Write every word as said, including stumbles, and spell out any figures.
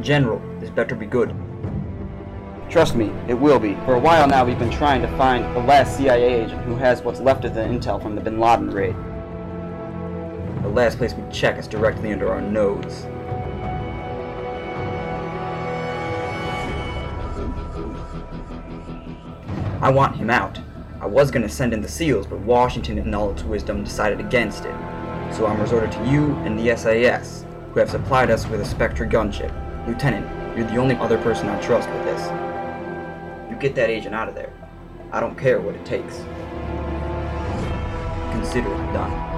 General, this better be good. Trust me, it will be. For a while now we've been trying to find the last C I A agent who has what's left of the intel from the Bin Laden raid. The last place we check is directly under our nose. I want him out. I was gonna send in the SEALs, but Washington in all its wisdom decided against it. So I'm resorted to you and the S A S, who have supplied us with a Spectre gunship. Lieutenant, you're the only other person I trust with this. You get that agent out of there. I don't care what it takes. Consider it done.